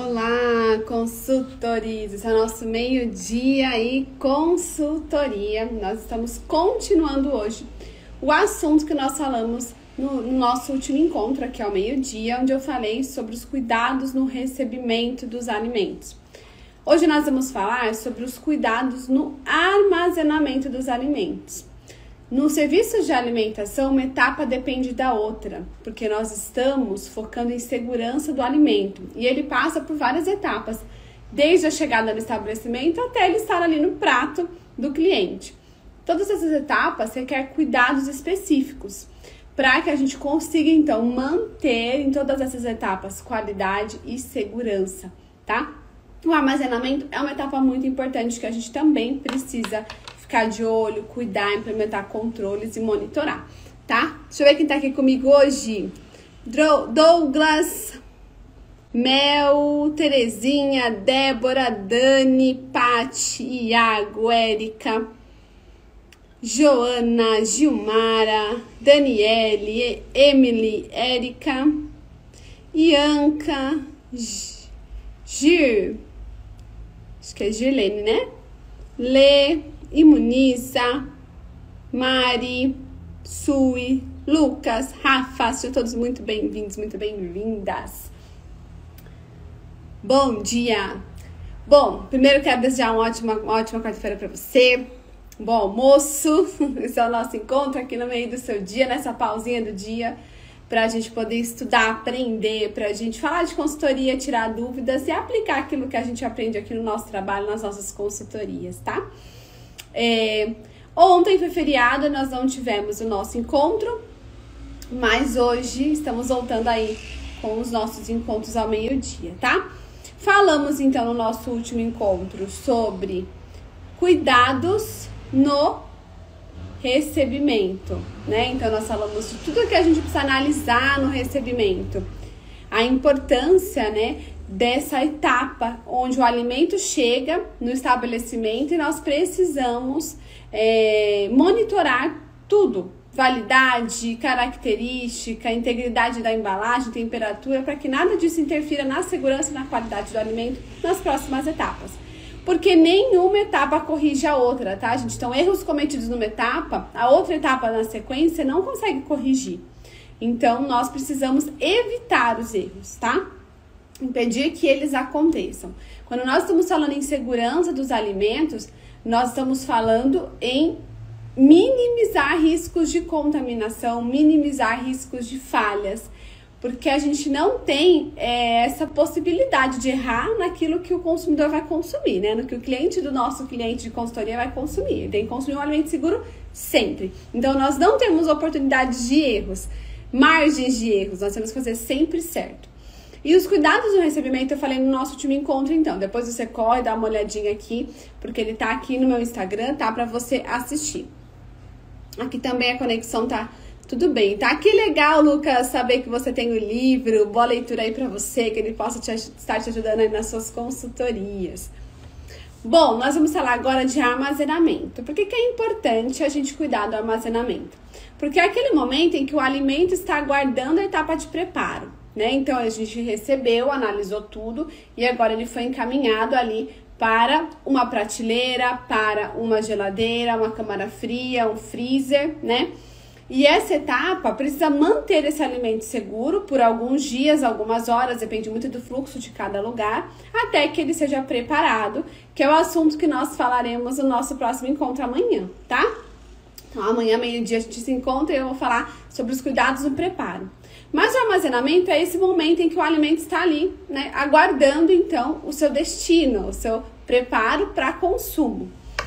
Olá, consultores! Esse é o nosso meio-dia e consultoria. Nós estamos continuando hoje o assunto que nós falamos no nosso último encontro aqui ao meio-dia, onde eu falei sobre os cuidados no recebimento dos alimentos. Hoje nós vamos falar sobre os cuidados no armazenamento dos alimentos. No serviço de alimentação, uma etapa depende da outra, porque nós estamos focando em segurança do alimento e ele passa por várias etapas, desde a chegada no estabelecimento até ele estar ali no prato do cliente. Todas essas etapas requerem cuidados específicos para que a gente consiga, então, manter em todas essas etapas qualidade e segurança, tá? O armazenamento é uma etapa muito importante que a gente também precisa ficar de olho, cuidar, implementar controles e monitorar, tá? Deixa eu ver quem tá aqui comigo hoje. Douglas, Mel, Terezinha, Débora, Dani, Pati, Iago, Érica, Joana, Gilmara, Daniele, Emily, Érica, Ianca, Gir, acho que é Girlene, né? Lê, Imuniza, Mari, Sui, Lucas, Rafa, sejam todos muito bem-vindos, muito bem-vindas. Bom dia! Bom, primeiro quero desejar uma ótima quarta-feira para você. Bom almoço, esse é o nosso encontro aqui no meio do seu dia, nessa pausinha do dia, para a gente poder estudar, aprender, para a gente falar de consultoria, tirar dúvidas e aplicar aquilo que a gente aprende aqui no nosso trabalho, nas nossas consultorias, tá? Ontem foi feriado, nós não tivemos o nosso encontro, mas hoje estamos voltando aí com os nossos encontros ao meio-dia, tá? Falamos então no nosso último encontro sobre cuidados no recebimento, né? Então nós falamos de tudo que a gente precisa analisar no recebimento, a importância, né, dessa etapa onde o alimento chega no estabelecimento e nós precisamos monitorar tudo, validade, característica, integridade da embalagem, temperatura, para que nada disso interfira na segurança e na qualidade do alimento nas próximas etapas. Porque nenhuma etapa corrige a outra, tá, gente? Então, erros cometidos numa etapa, a outra etapa na sequência não consegue corrigir. Então, nós precisamos evitar os erros, tá? Impedir que eles aconteçam. Quando nós estamos falando em segurança dos alimentos, nós estamos falando em minimizar riscos de contaminação, minimizar riscos de falhas, porque a gente não tem essa possibilidade de errar naquilo que o consumidor vai consumir, né? No que o cliente do nosso cliente de consultoria vai consumir. Ele tem que consumir um alimento seguro sempre. Então, nós não temos oportunidades de erros, margens de erros, nós temos que fazer sempre certo. E os cuidados no recebimento eu falei no nosso último encontro, então. Depois você corre, dá uma olhadinha aqui, porque ele tá aqui no meu Instagram, tá? Pra você assistir. Aqui também a conexão tá tudo bem, tá? Que legal, Lucas, saber que você tem o livro. Boa leitura aí pra você, que ele possa estar te ajudando aí nas suas consultorias. Bom, nós vamos falar agora de armazenamento. Por que é importante a gente cuidar do armazenamento? Porque é aquele momento em que o alimento está aguardando a etapa de preparo, né? Então, a gente recebeu, analisou tudo e agora ele foi encaminhado ali para uma prateleira, para uma geladeira, uma câmara fria, um freezer, né? E essa etapa precisa manter esse alimento seguro por alguns dias, algumas horas, depende muito do fluxo de cada lugar, até que ele seja preparado, que é o assunto que nós falaremos no nosso próximo encontro amanhã, tá? Então, amanhã, meio-dia, a gente se encontra e eu vou falar sobre os cuidados no preparo. Mas o armazenamento é esse momento em que o alimento está ali, né, aguardando, então, o seu destino, o seu preparo para consumo.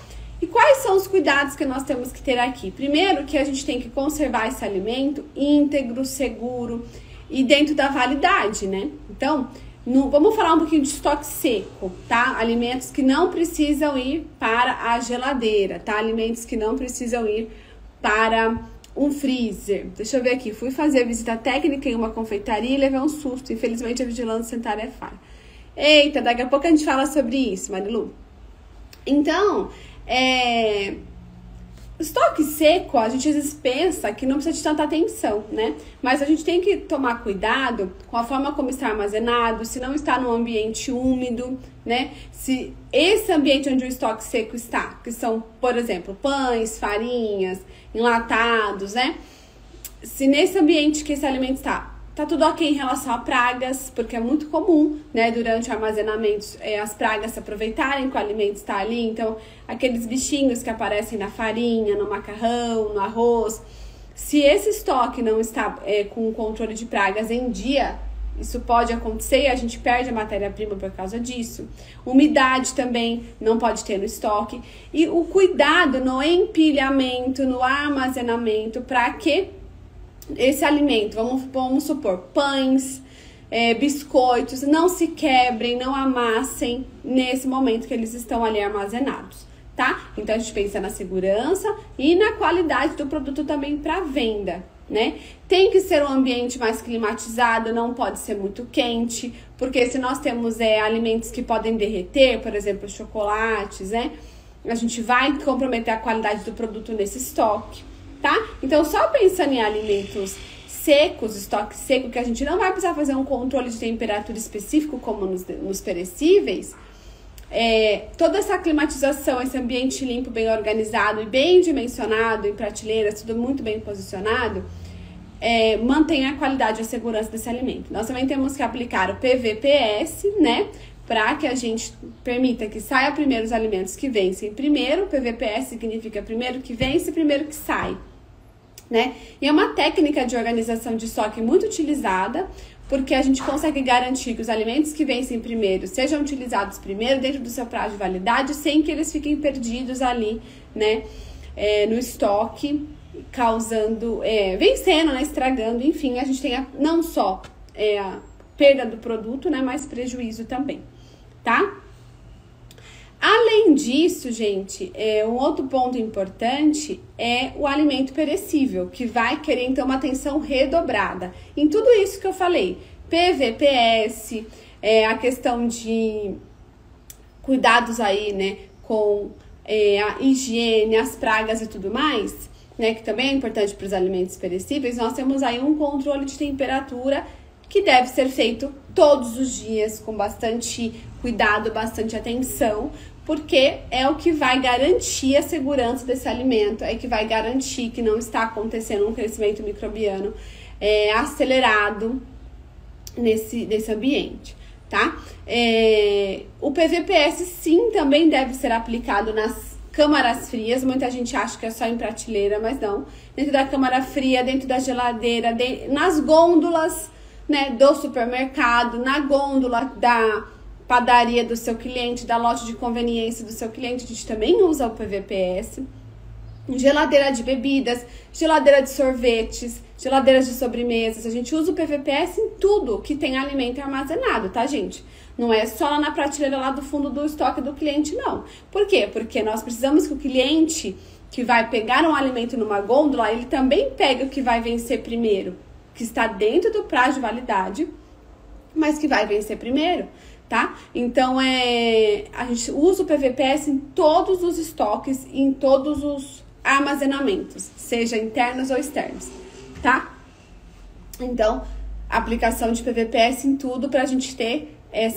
E quais são os cuidados que nós temos que ter aqui? Primeiro, que a gente tem que conservar esse alimento íntegro, seguro e dentro da validade, né? Então, vamos falar um pouquinho de estoque seco, tá? Alimentos que não precisam ir para a geladeira, tá? Alimentos que não precisam ir para um freezer. Deixa eu ver aqui. Fui fazer visita técnica em uma confeitaria e levei um susto. Infelizmente, a vigilância sanitária é falha. Eita, daqui a pouco a gente fala sobre isso, Marilu. Então, Estoque seco, a gente às vezes pensa que não precisa de tanta atenção, né? Mas a gente tem que tomar cuidado com a forma como está armazenado, se não está num ambiente úmido, né? Se esse ambiente onde o estoque seco está, que são, por exemplo, pães, farinhas, enlatados, né? Se nesse ambiente que esse alimento está, tá tudo ok em relação a pragas, porque é muito comum, né, durante o armazenamento, as pragas se aproveitarem que o alimento está ali. Então, aqueles bichinhos que aparecem na farinha, no macarrão, no arroz, se esse estoque não está com o controle de pragas em dia, isso pode acontecer e a gente perde a matéria-prima por causa disso. Umidade também não pode ter no estoque. E o cuidado no empilhamento, no armazenamento, para que esse alimento, vamos supor, pães, biscoitos, não se quebrem, não amassem nesse momento que eles estão ali armazenados, tá? Então a gente pensa na segurança e na qualidade do produto também para venda, né? Tem que ser um ambiente mais climatizado, não pode ser muito quente, porque se nós temos alimentos que podem derreter, por exemplo, chocolates, né? A gente vai comprometer a qualidade do produto nesse estoque. Tá? Então, só pensando em alimentos secos, estoque seco, que a gente não vai precisar fazer um controle de temperatura específico como nos perecíveis, toda essa climatização, esse ambiente limpo, bem organizado e bem dimensionado, em prateleiras, tudo muito bem posicionado, mantém a qualidade e a segurança desse alimento. Nós também temos que aplicar o PVPS, né? Para que a gente permita que saia primeiro os alimentos que vencem primeiro. PVPS significa primeiro que vence, primeiro que sai, né? E é uma técnica de organização de estoque muito utilizada, porque a gente consegue garantir que os alimentos que vencem primeiro sejam utilizados primeiro dentro do seu prazo de validade, sem que eles fiquem perdidos ali, né, no estoque, causando, vencendo, né, estragando, enfim, a gente tem não só a perda do produto, né, mas prejuízo também, tá? Além disso, gente, um outro ponto importante é o alimento perecível, que vai querer, então, uma atenção redobrada. Em tudo isso que eu falei, PVPS, a questão de cuidados aí, né, com a higiene, as pragas e tudo mais, né, que também é importante para os alimentos perecíveis, nós temos aí um controle de temperatura que deve ser feito todos os dias, com bastante cuidado, bastante atenção, porque é o que vai garantir a segurança desse alimento, é que vai garantir que não está acontecendo um crescimento microbiano acelerado nesse ambiente, tá? O PVPS, sim, também deve ser aplicado nas câmaras frias. Muita gente acha que é só em prateleira, mas não. Dentro da câmara fria, dentro da geladeira, nas gôndolas, né, do supermercado, na gôndola da padaria do seu cliente, da loja de conveniência do seu cliente, a gente também usa o PVPS. Geladeira de bebidas, geladeira de sorvetes, geladeiras de sobremesas, a gente usa o PVPS em tudo que tem alimento armazenado, tá, gente? Não é só lá na prateleira lá do fundo do estoque do cliente, não. Por quê? Porque nós precisamos que o cliente que vai pegar um alimento numa gôndola, ele também pega o que vai vencer primeiro, que está dentro do prazo de validade, mas que vai vencer primeiro, tá? Então, a gente usa o PVPS em todos os estoques, em todos os armazenamentos, seja internos ou externos, tá? Então, aplicação de PVPS em tudo para a gente ter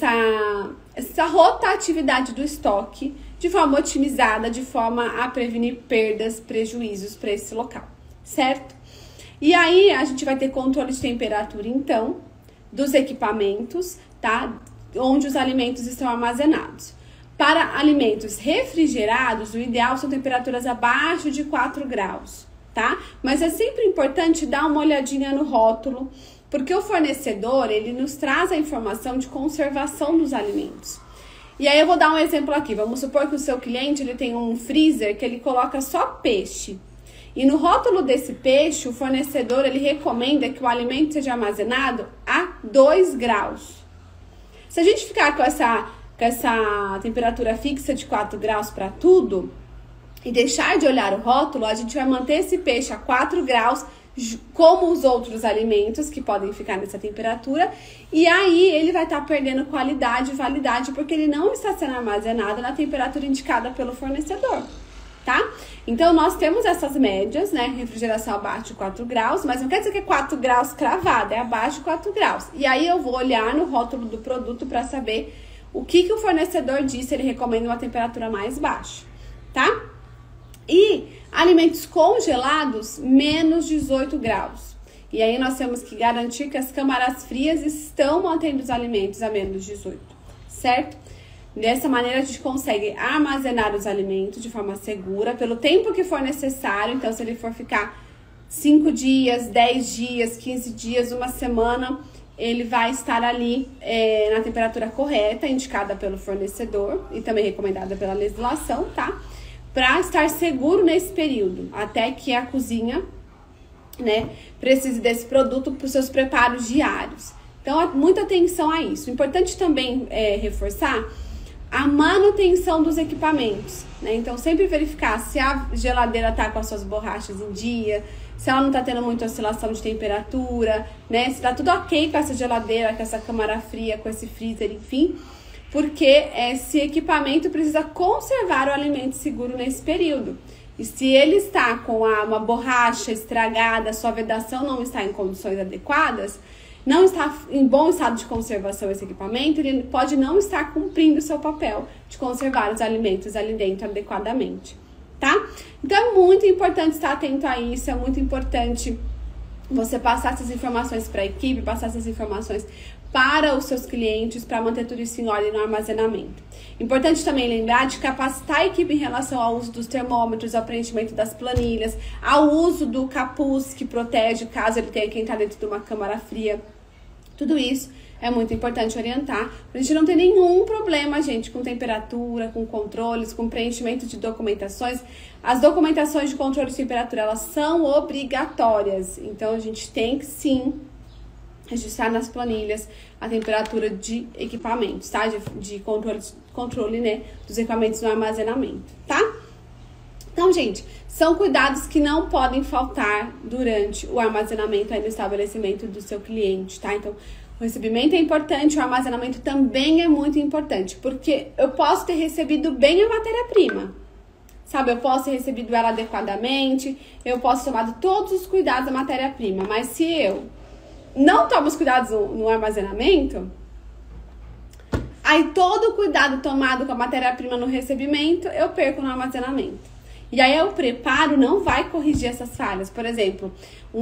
essa rotatividade do estoque de forma otimizada, de forma a prevenir perdas, prejuízos para esse local, certo? E aí, a gente vai ter controle de temperatura, então, dos equipamentos, tá? Onde os alimentos estão armazenados. Para alimentos refrigerados, o ideal são temperaturas abaixo de 4 graus, tá? Mas é sempre importante dar uma olhadinha no rótulo, porque o fornecedor, ele nos traz a informação de conservação dos alimentos. E aí eu vou dar um exemplo aqui. Vamos supor que o seu cliente, ele tem um freezer que ele coloca só peixe. E no rótulo desse peixe, o fornecedor, ele recomenda que o alimento seja armazenado a 2 graus. Se a gente ficar com essa temperatura fixa de 4 graus para tudo e deixar de olhar o rótulo, a gente vai manter esse peixe a 4 graus, como os outros alimentos que podem ficar nessa temperatura, e aí ele vai estar perdendo qualidade e validade, porque ele não está sendo armazenado na temperatura indicada pelo fornecedor, tá? Então, nós temos essas médias, né? Refrigeração abaixo de 4 graus, mas não quer dizer que é 4 graus cravado, é abaixo de 4 graus. E aí, eu vou olhar no rótulo do produto para saber o que o fornecedor disse, ele recomenda uma temperatura mais baixa, tá? E alimentos congelados, menos 18 graus. E aí, nós temos que garantir que as câmaras frias estão mantendo os alimentos a menos 18, certo? Dessa maneira, a gente consegue armazenar os alimentos de forma segura, pelo tempo que for necessário. Então, se ele for ficar 5 dias, 10 dias, 15 dias, uma semana, ele vai estar ali na temperatura correta, indicada pelo fornecedor e também recomendada pela legislação, tá? Para estar seguro nesse período, até que a cozinha, né, precise desse produto para os seus preparos diários. Então, muita atenção a isso. Importante também reforçar a manutenção dos equipamentos, né? Então, sempre verificar se a geladeira tá com as suas borrachas em dia, se ela não tá tendo muita oscilação de temperatura, né? Se tá tudo ok com essa geladeira, com essa câmara fria, com esse freezer, enfim. Porque esse equipamento precisa conservar o alimento seguro nesse período. E se ele está com uma borracha estragada, sua vedação não está em condições adequadas, não está em bom estado de conservação esse equipamento, ele pode não estar cumprindo o seu papel de conservar os alimentos ali dentro adequadamente, tá? Então, é muito importante estar atento a isso, é muito importante você passar essas informações para a equipe, passar essas informações para os seus clientes, para manter tudo isso em ordem no armazenamento. Importante também lembrar de capacitar a equipe em relação ao uso dos termômetros, ao preenchimento das planilhas, ao uso do capuz que protege caso ele tenha que entrar dentro de uma câmara fria. Tudo isso é muito importante orientar, para a gente não ter nenhum problema, gente, com temperatura, com controles, com preenchimento de documentações. As documentações de controle de temperatura, elas são obrigatórias, então a gente tem que sim registrar nas planilhas a temperatura de equipamentos, tá? De controle, né, dos equipamentos no armazenamento, tá? Então, gente, são cuidados que não podem faltar durante o armazenamento aí no estabelecimento do seu cliente, tá? Então, o recebimento é importante, o armazenamento também é muito importante, porque eu posso ter recebido bem a matéria-prima, sabe? Eu posso ter recebido ela adequadamente, eu posso ter tomado todos os cuidados da matéria-prima, mas se eu não tomo os cuidados no armazenamento, aí todo o cuidado tomado com a matéria-prima no recebimento, eu perco no armazenamento. E aí o preparo não vai corrigir essas falhas. Por exemplo,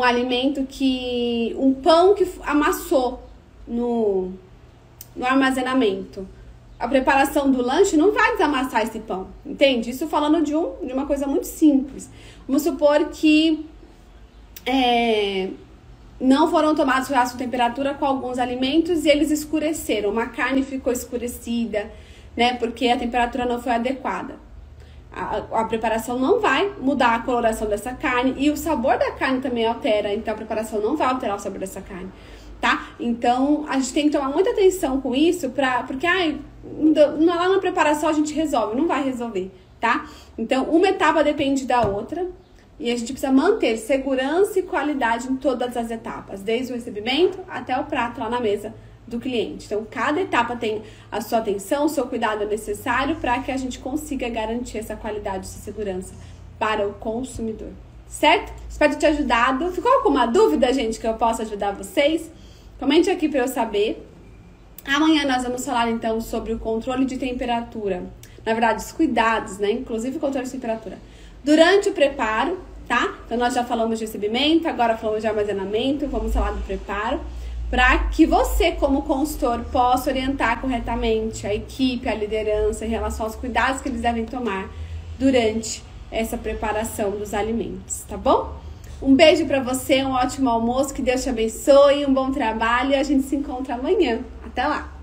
um pão que amassou no armazenamento. A preparação do lanche não vai desamassar esse pão, entende? Isso falando de uma coisa muito simples. Vamos supor que não foram tomados cuidados com temperatura com alguns alimentos e eles escureceram. Uma carne ficou escurecida, né? Porque a temperatura não foi adequada. A preparação não vai mudar a coloração dessa carne e o sabor da carne também altera, então a preparação não vai alterar o sabor dessa carne, tá? Então, a gente tem que tomar muita atenção com isso, porque lá na preparação a gente resolve, não vai resolver, tá? Então, uma etapa depende da outra e a gente precisa manter segurança e qualidade em todas as etapas, desde o recebimento até o prato lá na mesa do cliente. Então, cada etapa tem a sua atenção, o seu cuidado necessário para que a gente consiga garantir essa qualidade e segurança para o consumidor, certo? Espero ter te ajudado. Ficou alguma dúvida, gente, que eu possa ajudar vocês? Comente aqui para eu saber. Amanhã nós vamos falar, então, sobre o controle de temperatura. Na verdade, os cuidados, né? Inclusive o controle de temperatura durante o preparo, tá? Então, nós já falamos de recebimento, agora falamos de armazenamento, vamos falar do preparo, para que você, como consultor, possa orientar corretamente a equipe, a liderança em relação aos cuidados que eles devem tomar durante essa preparação dos alimentos, tá bom? Um beijo para você, um ótimo almoço, que Deus te abençoe, um bom trabalho e a gente se encontra amanhã. Até lá!